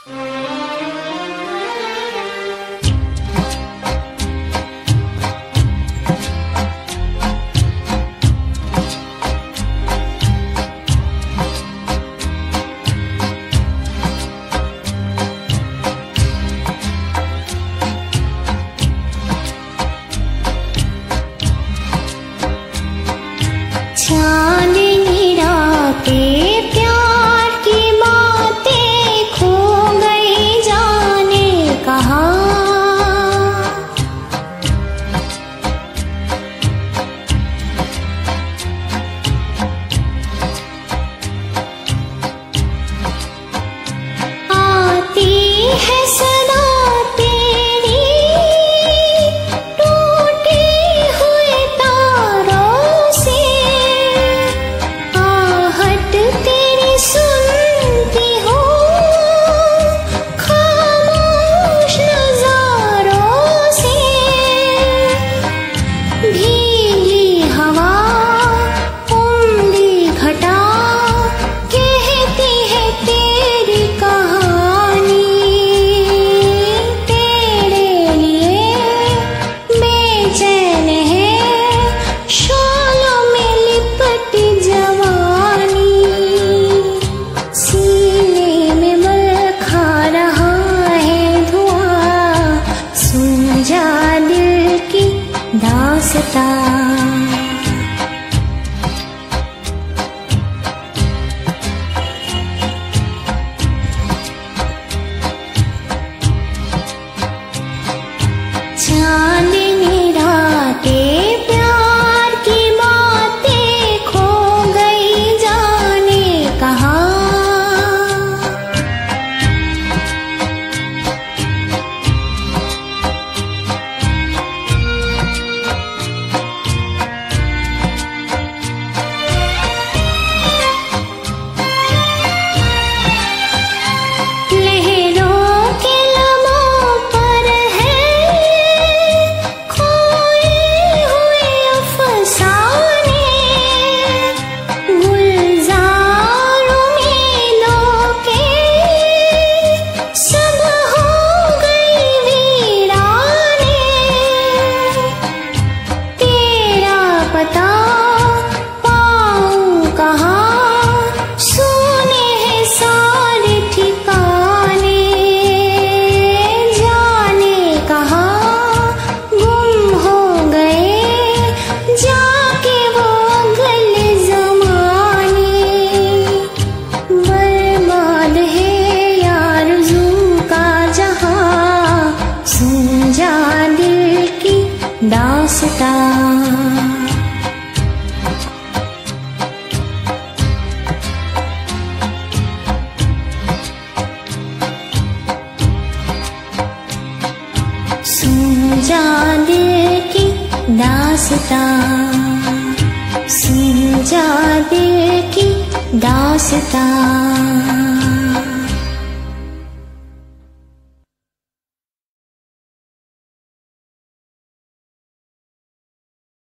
चांदनी रातें प्यार की बातें खो गई जाने कहाँ। आती है सदा तेरी टूटे हुए तारों से, आहट तेरी सुनती हूँ खामोश नजारों से। भीगी हवा उमड़ी घटा कहती है तेरी कहानी, तेरे लिए बेचैन है शोलों में लिपटी जवानी। सीने में बरखा रहा है धुआं, सुन जा दिल की दास्तां। चांदनी रातें प्यार की बातें खो गई जाने कहाँ। लहरों के लबों पर है खोए हुए अफसाने, गुलजार उम्मीदों के सब हो गई वीराने। तेरा पता पाऊं कहाँ, सुने हैं सारे ठिकाने। जाने कहाँ गुम हो गए जाके वो अगले जमाने। बर्बाद है आरज़ू का जहां, सुन जा दिल की दास्तां। सुन जा दिल की दास्तां, सुन जा दिल की दास्तां।